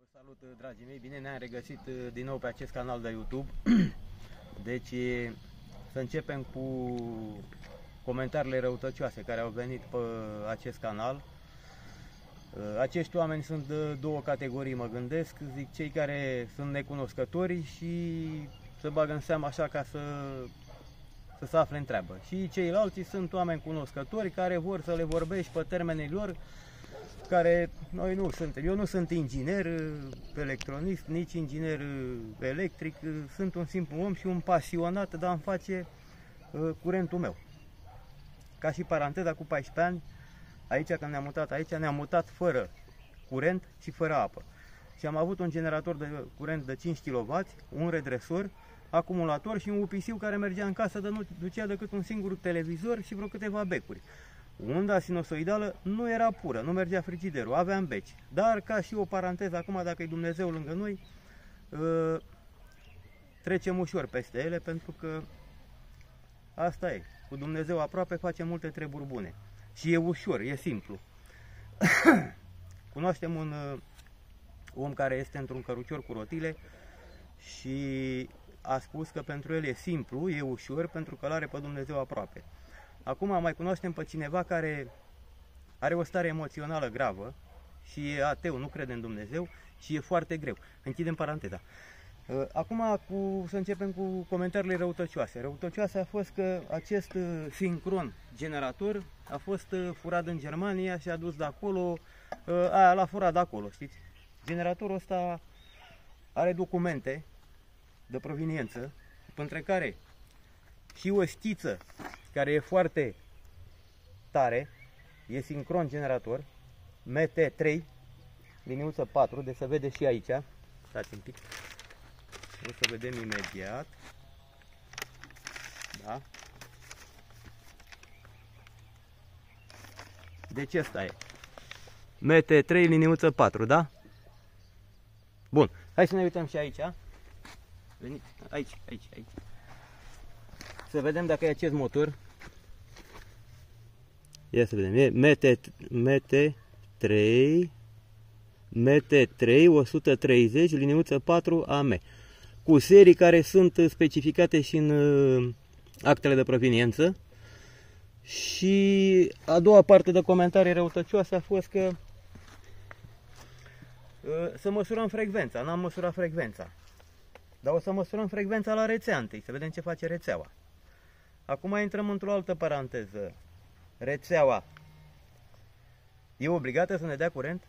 Salut, dragii mei! Bine ne-am regăsit din nou pe acest canal de YouTube. Deci, să începem cu comentariile răutăcioase care au venit pe acest canal. Acești oameni sunt de două categorii, mă gândesc. Zic, cei care sunt necunoscători și se bagă în seamă așa ca să se afle în treabă. Și ceilalți sunt oameni cunoscători care vor să le vorbești pe termenii lor, care noi nu suntem. Eu nu sunt inginer electronist, nici inginer electric, sunt un simplu om și un pasionat de a-mi face curentul meu. Ca și paranteza, cu 14 ani, aici când ne-am mutat aici, ne-am mutat fără curent și fără apă. Și am avut un generator de curent de 5 kW, un redresor, acumulator și un upisiu care mergea în casă, dar nu ducea decât un singur televizor și vreo câteva becuri. Unda sinusoidală nu era pură, nu mergea frigiderul, aveam beci. Dar, ca și o paranteză, acum, dacă e Dumnezeu lângă noi, trecem ușor peste ele, pentru că asta e. Cu Dumnezeu aproape facem multe treburi bune. Și e ușor, e simplu. Cunoaștem un om care este într-un cărucior cu rotile și a spus că pentru el e simplu, e ușor, pentru că l-are pe Dumnezeu aproape. Acum mai cunoaștem pe cineva care are o stare emoțională gravă și e ateu, nu crede în Dumnezeu și e foarte greu. Închidem paranteza. Acum să începem cu comentariile răutăcioase. Răutăcioase a fost că acest sincron generator a fost furat în Germania și a dus de acolo, l-a furat de acolo, știți? Generatorul ăsta are documente de proveniență, între care și o stiță care e foarte tare, e sincron generator, MT3, liniuță 4, de se vede și aici. Stați un pic, o să vedem imediat. Da? Deci ăsta e MT3, liniuță 4, da? Bun, hai să ne uităm și aici. Veniți, aici. Să vedem dacă e acest motor. Ia să vedem. E MT3 130 liniuță 4 AM. Cu serii care sunt specificate și în actele de proveniență. Și a doua parte de comentarii răutăcioase a fost că să măsurăm frecvența. N-am măsurat frecvența. Dar o să măsurăm frecvența la rețea întâi, să vedem ce face rețeaua. Acum intrăm într-o altă paranteză. Rețeaua e obligată să ne dea curent?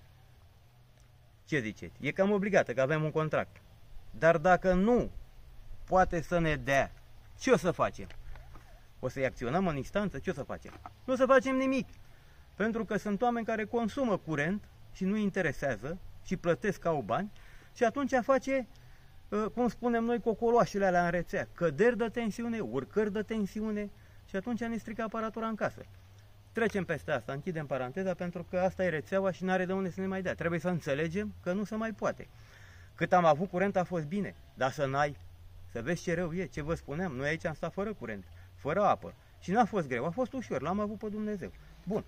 Ce ziceți? E cam obligată, că avem un contract. Dar dacă nu poate să ne dea, ce o să facem? O să-i acționăm în instanță? Ce o să facem? Nu o să facem nimic. Pentru că sunt oameni care consumă curent și nu interesează și plătesc ca au bani și atunci face, cum spunem noi, cocoloașele alea în rețea, căderi de tensiune, urcări de tensiune și atunci ne strică aparatura în casă. Trecem peste asta, închidem paranteza, pentru că asta e rețeaua și n-are de unde să ne mai dea. Trebuie să înțelegem că nu se mai poate. Cât am avut curent a fost bine, dar să n-ai, să vezi ce rău e, ce vă spuneam, noi aici am stat fără curent, fără apă și n-a fost greu, a fost ușor, l-am avut pe Dumnezeu. Bun,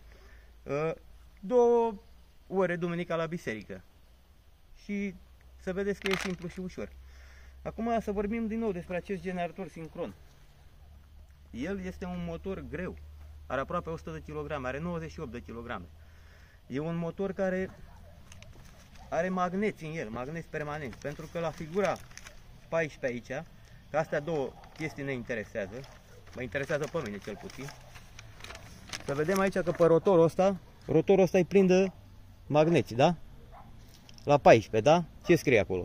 2 ore duminica la biserică și să vedeți că e simplu și ușor. Acum să vorbim din nou despre acest generator sincron. El este un motor greu, are aproape 100 de kg, are 98 de kg. E un motor care are magneți în el, magneți permanenți, pentru că la figura 14 aici, că astea două chestii ne interesează, mă interesează pe mine cel puțin. Să vedem aici că pe rotorul ăsta e plin de magneți, da? La 14, da? Ce scrie acolo?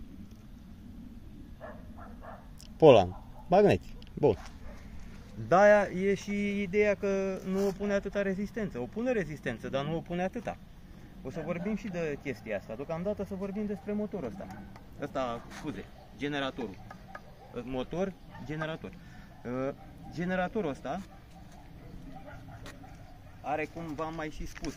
Poland. Magneți. Bun. De-aia e și ideea că nu opune atâta rezistență. Opune rezistență, dar nu opune atâta. O să vorbim și de chestia asta. Deocamdată să vorbim despre motorul ăsta. Scuze, generatorul. Motor, generator. Generatorul ăsta are, cum v-am mai și spus,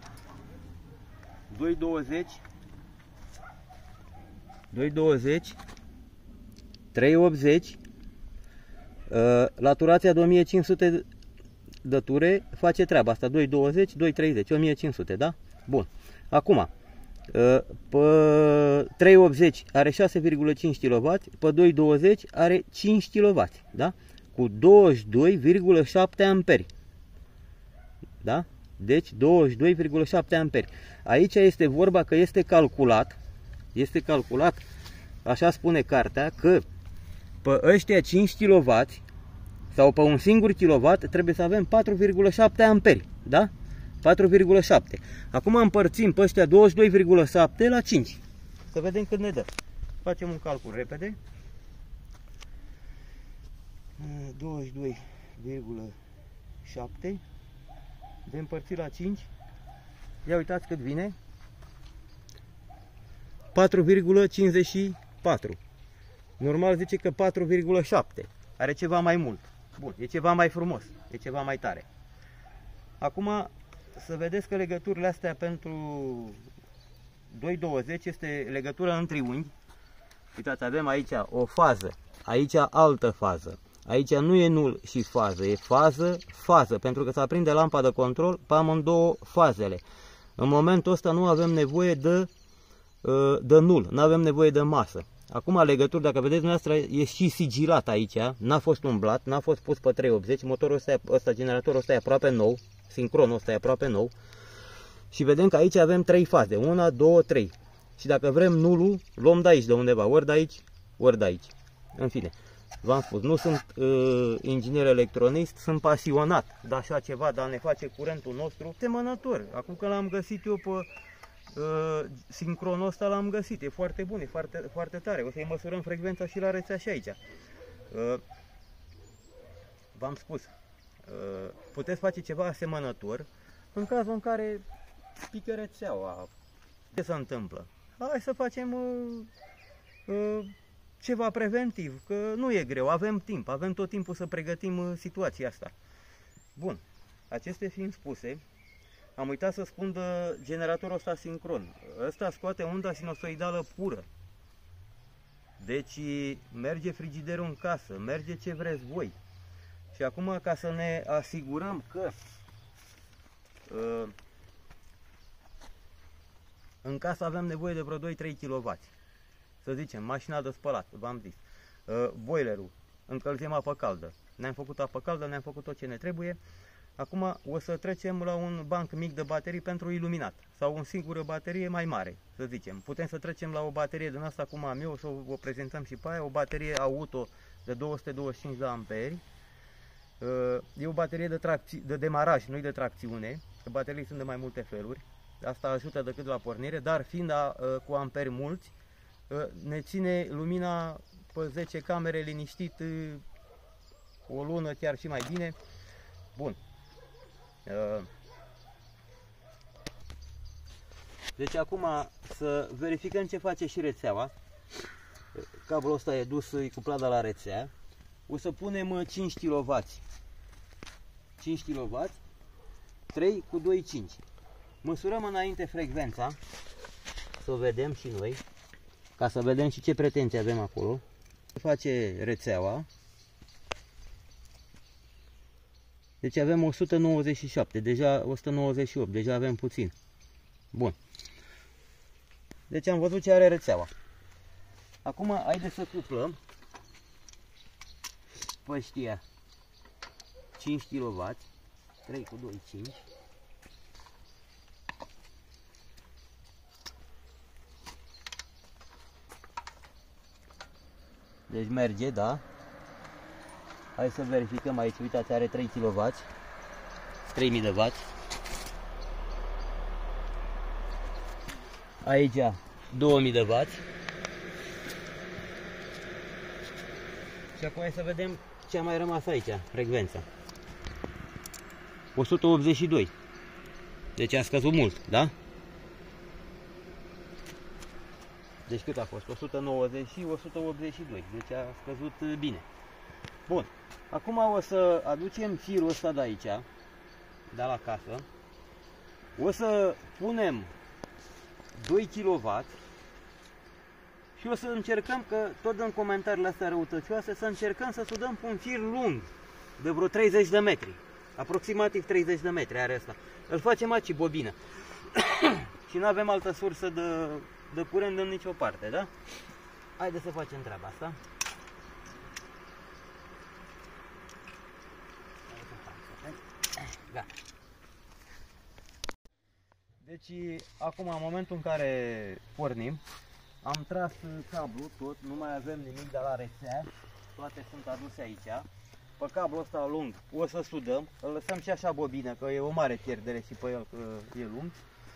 220, 380, la turația de 1500 de ture face treaba asta, 220, 230, 1500, da? Bun. Acum, pe 380 are 6,5 kW, pe 220 are 5 kW, da? Cu 22,7 amperi. Da? Deci 22,7 amperi. Aici este vorba că este calculat, așa spune cartea, că pe ăștia 5 kW sau pe un singur kW trebuie să avem 4,7 amperi, da? 4,7. Acum împărțim pe ăștia 22,7 la 5. Să vedem cât ne dă. Facem un calcul repede. 22,7 de împărțit la 5. Ia uitați cât vine. 4,54. Normal zice că 4,7. Are ceva mai mult. Bun, e ceva mai frumos, e ceva mai tare. Acum să vedeți că legăturile astea pentru 220 este legătura în triunghi. Uitați, avem aici o fază, aici altă fază. Aici nu e nul și fază, e fază, pentru că se aprinde lampa de control pe amândouă fazele. În momentul ăsta nu avem nevoie de nul, nu avem nevoie de masă. Acum legături, dacă vedeți dumneavoastră, e și sigilat aici, n-a fost umblat, n-a fost pus pe 380, motorul ăsta, generatorul ăsta e aproape nou, sincronul ăsta e aproape nou. Și vedem că aici avem 3 faze, 1, 2, 3. Și dacă vrem nulul, luăm de aici, de undeva, ori de aici, ori de aici. În fine, v-am spus, nu sunt inginer electronist, sunt pasionat de așa ceva, dar ne face curentul nostru semănător. Acum că l-am găsit eu pe sincronul ăsta, l-am găsit, e foarte bun, e foarte, foarte tare. O să-i măsurăm frecvența și la rețea și aici. V-am spus, puteți face ceva asemănător în cazul în care pică rețeaua. Ce se întâmplă? Hai să facem ceva preventiv, că nu e greu, avem timp, avem tot timpul să pregătim situația asta. Bun, acestea fiind spuse, am uitat să spun de generatorul ăsta sincron. Ăsta scoate unda sinusoidală pură. Deci merge frigiderul în casă, merge ce vreți voi. Și acum, ca să ne asigurăm că în casă avem nevoie de vreo 2-3 kW. Să zicem, mașina de spălat, v-am zis. Boilerul, încălzim apă caldă. Ne-am făcut apă caldă, ne-am făcut tot ce ne trebuie. Acum o să trecem la un banc mic de baterii pentru iluminat. Sau o singură baterie mai mare, să zicem. Putem să trecem la o baterie din asta cum am eu, o să o prezentăm și pe aia. O baterie auto de 225 de amperi. E o baterie de demaraj, nu de tracțiune. Bateriile sunt de mai multe feluri. Asta ajută decât la pornire, dar fiind cu amperi mulți, ne ține lumina pe 10 camere liniștit o lună, chiar și mai bine. Bun. Deci acum să verificăm ce face și rețeaua. Cablul ăsta e dus, e cuplat de la rețea. O să punem 5 kW. 5 kW, 3 cu 2, 5. Măsurăm înainte frecvența, să o vedem și noi, ca să vedem și ce pretenții avem acolo. Face rețeaua. Deci avem 197, deja 198, deja avem puțin. Bun. Deci am văzut ce are rețeaua. Acum haideți să cuplăm pe ăștia 5 kW, 3 cu 2, 5. Deci merge, da? Hai să verificăm aici, uitați, are 3 kW, 3000 de W. Aici 2000 de W. Și acum hai să vedem ce a mai rămas aici, frecvența. 182. Deci a scăzut mult, da? Deci cât a fost? 190 și 182. Deci a scăzut bine. Bun. Acum o să aducem firul ăsta de aici, de la casă. O să punem 2 kW și o să încercăm, că tot în comentariile astea răutăcioase, să încercăm să sudăm pe un fir lung de vreo 30 de metri. Aproximativ 30 de metri are asta. Îl facem aici bobină. Și și nu avem altă sursă de curent în nicio parte, da? Haideți să facem treaba asta. Gata. Deci, acum, în momentul în care pornim, am tras cablul tot, nu mai avem nimic de la rețea, toate sunt aduse aici. Pe cablul ăsta lung o să sudăm, îl lăsăm și așa bobină, că e o mare pierdere și pe el că e lung.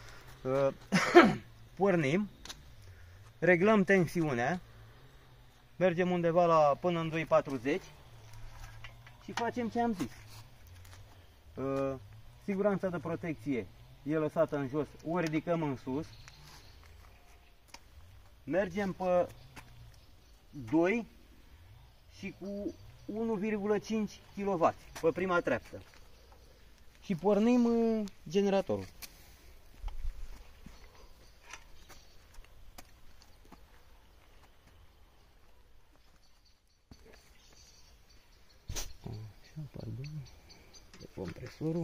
Pornim, reglăm tensiunea, mergem undeva până în 240 și facem ce am zis. Siguranța de protecție e lăsată în jos, o ridicăm în sus. Mergem pe 2 și cu 1,5 kW pe prima treaptă. Și pornim generatorul. Așa, pardon. Compresorul.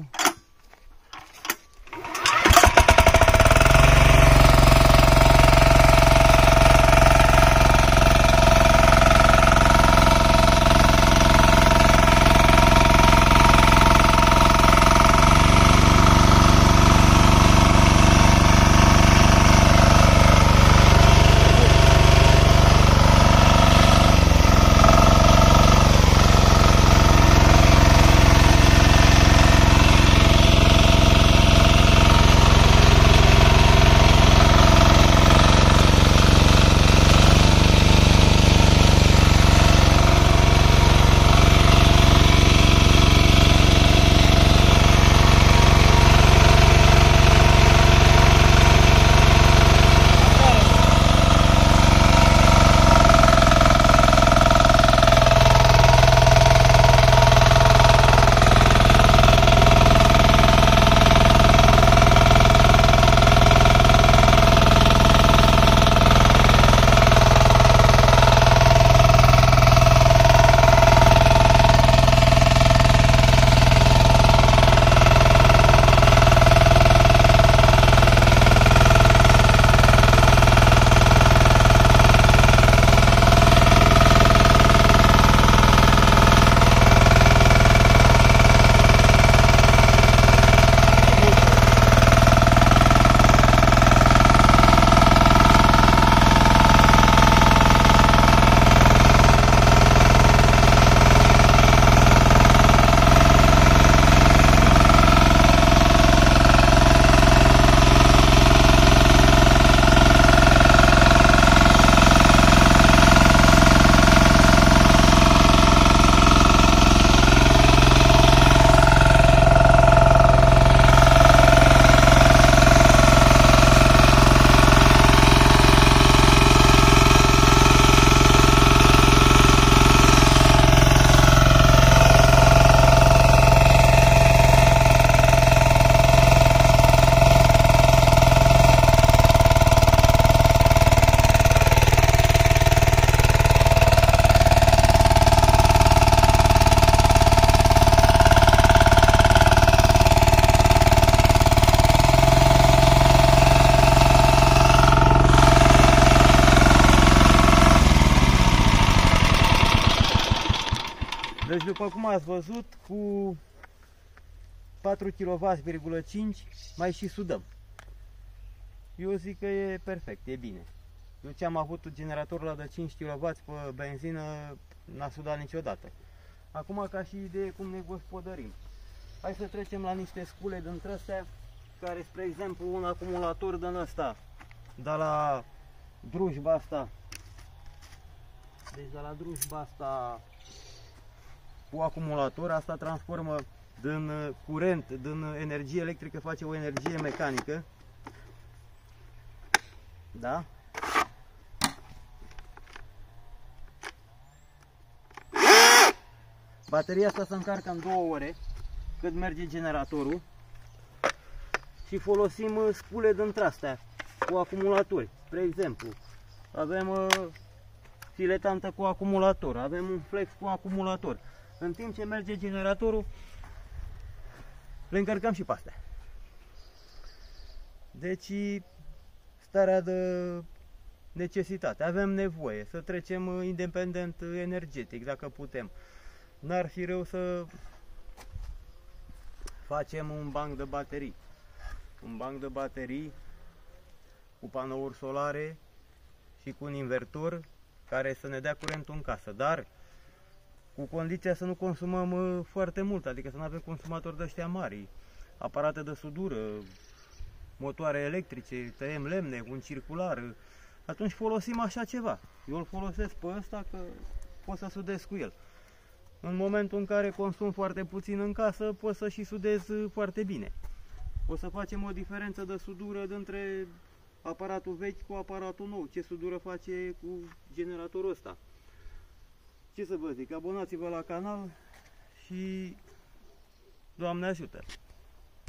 Deci după cum ați văzut, cu 4 kW,5 mai și sudăm. Eu zic că e perfect, e bine. Eu ce am avut generatorul ăla de 5 kW pe benzină, n-a sudat niciodată. Acum, ca și idee, cum ne gospodărim. Hai să trecem la niște scule dintre astea, care, spre exemplu, un acumulator din ăsta, de la drujba asta. Deci de la drujba asta cu acumulator, asta transformă din curent, din energie electrică, face o energie mecanică. Da? Bateria asta se încarcă în 2 ore, cât merge generatorul. Și folosim scule dintre astea cu acumulatori. Spre exemplu, avem filetantă cu acumulator, avem un flex cu acumulator. În timp ce merge generatorul, le încărcăm și pe astea. Deci starea de necesitate. Avem nevoie să trecem independent energetic, dacă putem. N-ar fi rău să facem un banc de baterii. Un banc de baterii cu panouri solare și cu un invertor care să ne dea curentul în casă, dar cu condiția să nu consumăm foarte mult, adică să nu avem consumatori de ăștia mari, aparate de sudură, motoare electrice, tăiem lemne, un circular, atunci folosim așa ceva. Eu îl folosesc pe ăsta că pot să sudez cu el. În momentul în care consum foarte puțin în casă, pot să și sudez foarte bine. O să facem o diferență de sudură dintre aparatul vechi cu aparatul nou. Ce sudură face cu generatorul ăsta. Ce să vă zic, abonați-vă la canal și Doamne ajută!